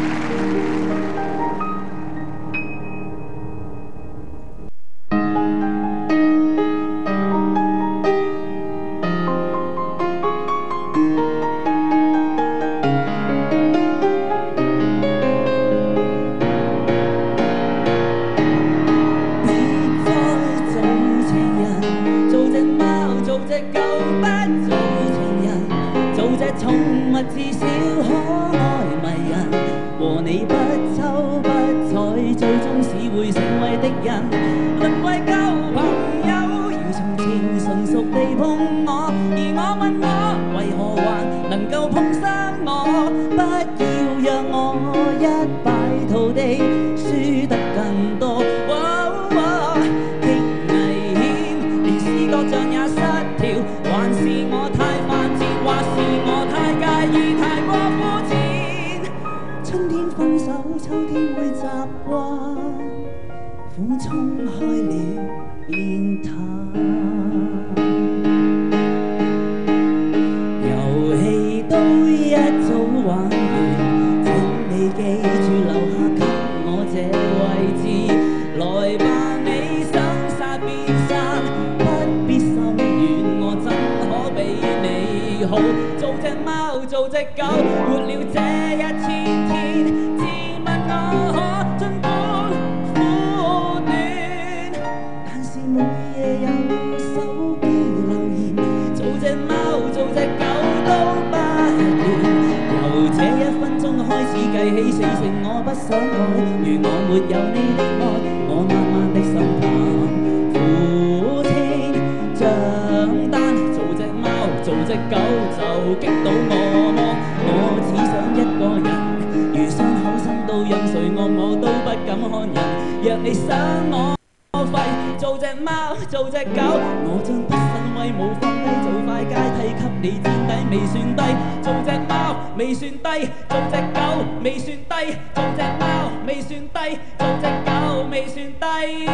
寵物至少可愛迷人，和你不瞅不睬，最終只會成為敵人。淪為舊朋友，如從前純熟地碰我，而我問我為何還能夠碰傷我？不要讓我一敗塗地，輸得更多。極危險，連視覺像也失調，還是我太犯賤，或是我太介意，太過膚淺。春天分手，秋天會習慣，苦衝開了變淡。遊戲都一早玩完，請你記住留下給我這位置。來吧，你想殺便殺，不必心軟，我怎可比你好？做隻貓，做隻狗，活了這1000天，自問我可盡管苦短，但是每夜有手機留言，做隻貓，做隻狗都不斷。由這1分鐘開始計起，4成我不想愛，如我沒有你的愛，我慢慢的心淡。苦青長單，做隻貓，做隻狗就擊倒我麼？我只想一個人，如傷口伸到任誰惡我都不敢看人。若你想我廢，做隻貓，做隻狗，我將不身威武放低，做塊階梯給你墊底，未算低。做隻貓未算低，做隻狗未算低，做隻貓未算低，做隻狗未算低。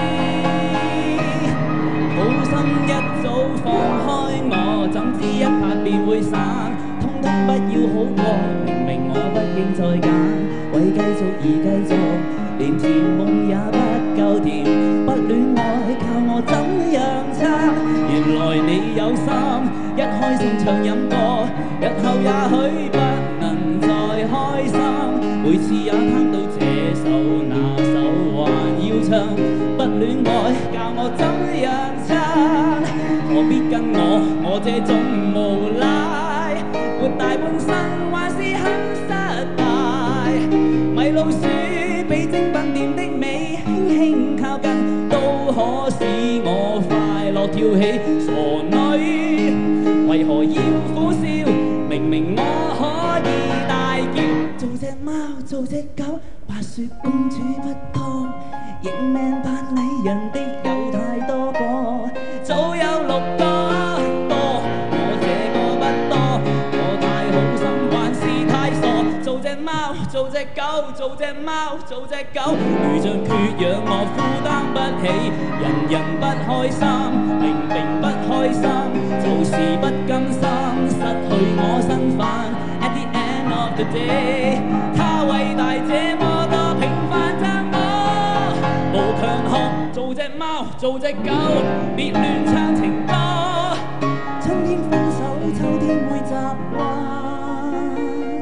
好心一早放開我，怎知一拍便會散，通通不要好過。明明我不應再揀，為繼續而繼續，連甜夢也不夠甜。不戀愛教我怎樣撐，原來你有心，一開心唱飲歌，日後也許不能再開心。每次也聽到這首那首還要唱，不戀愛教我怎樣撐，何必跟我這種無賴，活大半生還是很失敗。迷路鼠比精品店的美輕輕靠近，都可使我快樂跳起。傻女為何要苦笑？明明我可以大叫。做隻貓，做隻狗，白雪公主不多，認命扮禮人的有太多個，早有6個多，我這個不多，我太好心還是太傻。做隻貓，做隻狗，做隻貓，做隻狗，如像缺氧我負擔不起，人人不開心，明明不開心，就是不甘心失去我身份。At the end of the day， 他偉大這麼多，平凡像我，無強項。做隻貓，做隻狗，別亂唱情歌。春天分手，秋天會習慣，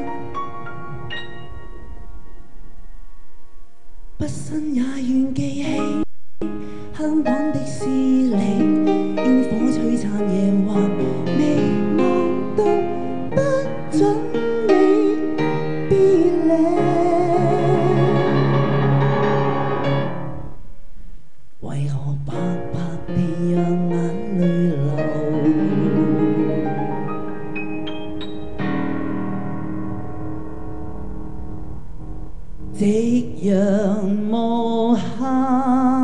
畢生也願記起香港的司令，煙火璀璨夜還未望到，不准你別離。為何白白地讓眼淚流？夕陽無限。